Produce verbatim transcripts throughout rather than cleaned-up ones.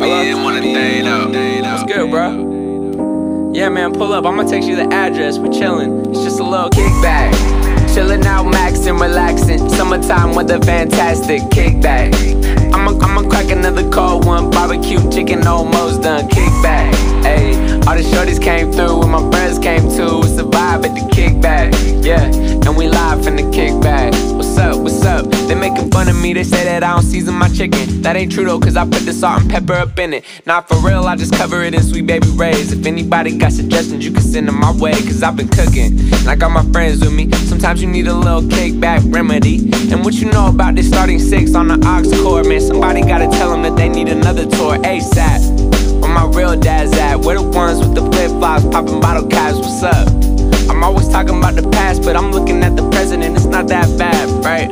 Hello? What's good, bro? Yeah, man, pull up. I'ma text you the address. We chillin'. It's just a little kickback. Chillin' out, maxin', relaxin'. Summertime weather, fantastic. Kickback. I'ma I'ma crack another cold one. Barbecue chicken almost done. Kickback. Ayy, all the shorties came through and my friends came too. It's a vibe at the kickback. Yeah, and we live in the kickback. What's up? What's up? They making fun of me. They say that I don't season my chicken. That ain't true though, cause I put the salt and pepper up in it. Not for real, I just cover it in Sweet Baby Ray's. If anybody got suggestions, you can send them my way, cause I've been cooking. And I got my friends with me. Sometimes you need a little kickback remedy. And what you know about this starting six on the aux cord, man? Somebody gotta tell them that they need another tour ASAP. Where my real dad's at? Where the ones with the flip-flops, popping bottle caps? What's up? I'm always talking about the past, but I'm looking at the present and it's not that bad, right?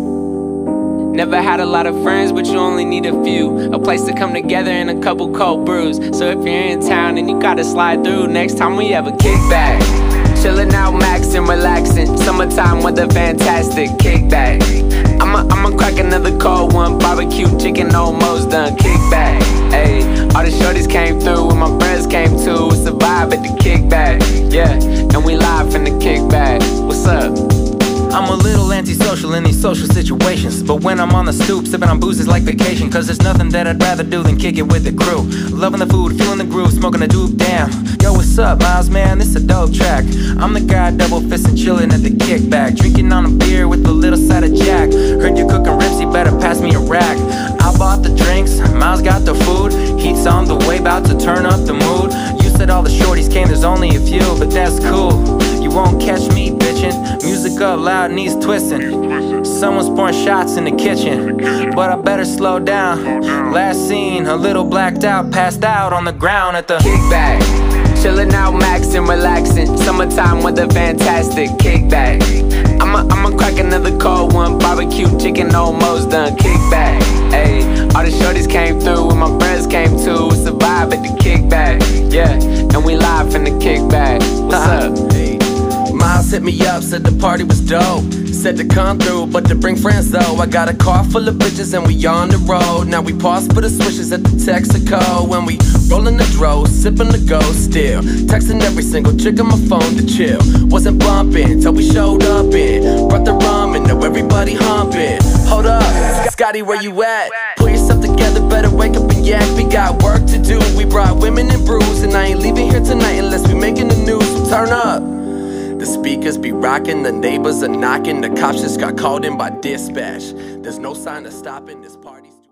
Never had a lot of friends, but you only need a few. A place to come together and a couple cold brews. So if you're in town and you gotta slide through, next time we have a kickback. Chillin' out, maxin', relaxin'. Summertime weather, fantastic. Kickback. I'ma I'ma crack another cold one. Barbecue chicken almost done. Kickback. Ayy, all the shorties came through and my friends came too. It's a vibe at the kickback. Yeah, and we live in the kickback. What's up? I'm a little antisocial in these social situations, but when I'm on the stoop, sipping on booze is like vacation. Cause there's nothing that I'd rather do than kick it with the crew. Loving the food, feeling the groove, smoking a doop, damn. Yo, what's up, Miles, man? This a dope track. I'm the guy double fisting, chilling at the kickback, drinking on a beer with a little side of Jack. Heard you cooking ribs, you better pass me a rack. I bought the drinks, Miles got the food. Heat's on the way, about to turn up the mood. You said all the shorties came, there's only a few, but that's cool. You won't catch me bitchin'. Music up loud, knees twistin'. Someone's pouring shots in the kitchen, but I better slow down. Last seen, a little blacked out, passed out on the ground at the kickback. Chillin' out, maxin', relaxin'. Summertime weather, fantastic. Kickback. I'ma I'ma crack another cold one. Barbecue chicken almost done. Kickback. Ayy, all the shorties came through and my friends came too. It's a vibe at the kickback. Yeah, and we live in the kickback. What's up? Miles hit me up, said the party was dope. Said to come through, but to bring friends though. I got a car full of bitches and we on the road. Now we pause for the swishes at the Texaco. When we rollin' the dro, sippin' the go still. Texting every single chick on my phone to chill. Wasn't bumpin' till we showed up in. Brought the rum and now everybody humpin'. Hold up, Scotty, where you at? Pull yourself together, better wake up and yak. We got work to do, we brought women and brews. And I ain't leaving here tonight unless we making the news, so turn up. The speakers be rocking, the neighbors are knocking. The cops just got called in by dispatch. There's no sign of stopping this party.